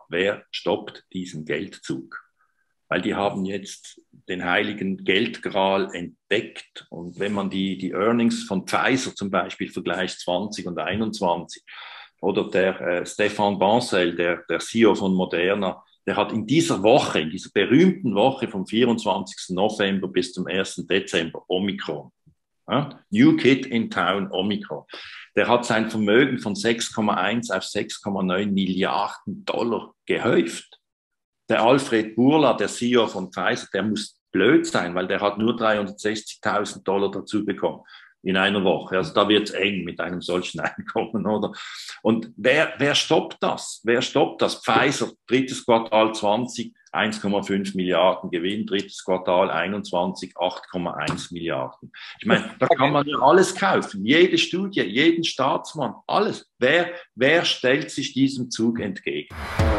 wer stoppt diesen Geldzug? Weil die haben jetzt den heiligen Geldgral entdeckt. Und wenn man die Earnings von Pfizer zum Beispiel vergleicht, 20 und 21, oder der Stéphane Bancel, der CEO von Moderna, der hat in dieser Woche, in dieser berühmten Woche vom 24. November bis zum 1. Dezember Omikron, ja, New Kid in Town, Omikron, der hat sein Vermögen von 6,1 auf 6,9 Milliarden Dollar gehäuft. Der Alfred Bourla, der CEO von Pfizer, der muss blöd sein, weil der hat nur 360.000 Dollar dazu bekommen in einer Woche. Also da wird es eng mit einem solchen Einkommen, oder? Und wer stoppt das? Wer stoppt das? Pfizer, drittes Quartal 20, 1,5 Milliarden Gewinn, drittes Quartal 21, 8,1 Milliarden. Ich meine, da kann man ja alles kaufen, jede Studie, jeden Staatsmann, alles. Wer stellt sich diesem Zug entgegen?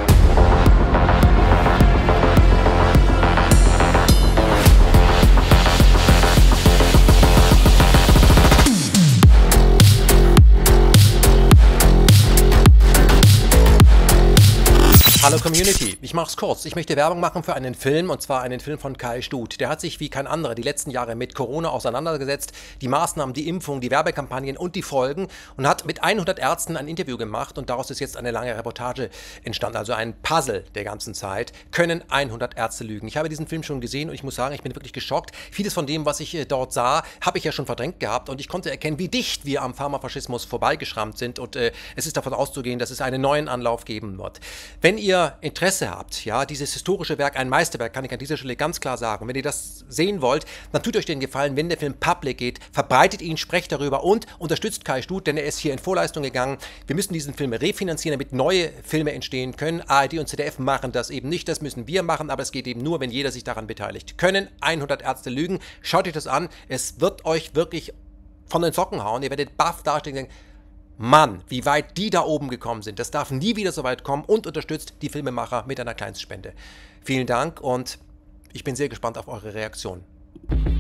Hallo Community, ich mach's kurz. Ich möchte Werbung machen für einen Film, und zwar einen Film von Kai Stut. Der hat sich wie kein anderer die letzten Jahre mit Corona auseinandergesetzt, die Maßnahmen, die Impfung, die Werbekampagnen und die Folgen, und hat mit 100 Ärzten ein Interview gemacht, und daraus ist jetzt eine lange Reportage entstanden, also ein Puzzle der ganzen Zeit. Können 100 Ärzte lügen? Ich habe diesen Film schon gesehen und ich muss sagen, ich bin wirklich geschockt. Vieles von dem, was ich dort sah, habe ich ja schon verdrängt gehabt, und ich konnte erkennen, wie dicht wir am Pharmafaschismus vorbeigeschrammt sind, und es ist davon auszugehen, dass es einen neuen Anlauf geben wird. Wenn ihr Interesse habt, ja, dieses historische Werk, ein Meisterwerk, kann ich an dieser Stelle ganz klar sagen. Wenn ihr das sehen wollt, dann tut euch den Gefallen, wenn der Film public geht, verbreitet ihn, sprecht darüber und unterstützt Kai Stut, denn er ist hier in Vorleistung gegangen. Wir müssen diesen Film refinanzieren, damit neue Filme entstehen können. ARD und ZDF machen das eben nicht, das müssen wir machen, aber es geht eben nur, wenn jeder sich daran beteiligt. Können 100 Ärzte lügen? Schaut euch das an, es wird euch wirklich von den Socken hauen, ihr werdet baff dastehen und denken, Mann, wie weit die da oben gekommen sind. Das darf nie wieder so weit kommen, und unterstützt die Filmemacher mit einer Kleinstspende. Vielen Dank, und ich bin sehr gespannt auf eure Reaktion.